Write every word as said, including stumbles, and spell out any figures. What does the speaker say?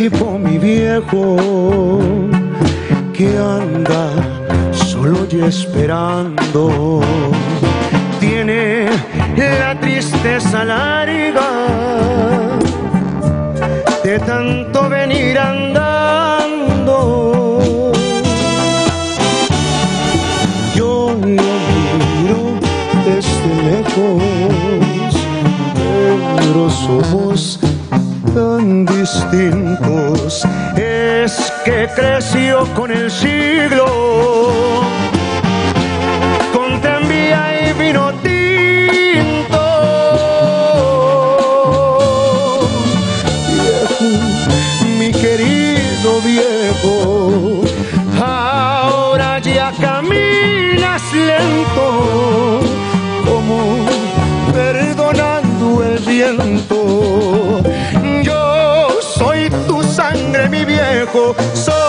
tipo, mi viejo, que anda solo y esperando. Tiene la tristeza larga de tanto venir andando. Yo lo miro desde lejos, pero somos tan distintos. Es que creció con el siglo, con tranvía y vino tinto. Viejo, mi querido viejo, ahora ya caminas lento, como perdonando el viento. Yo soy tu sangre, mi viejo, soy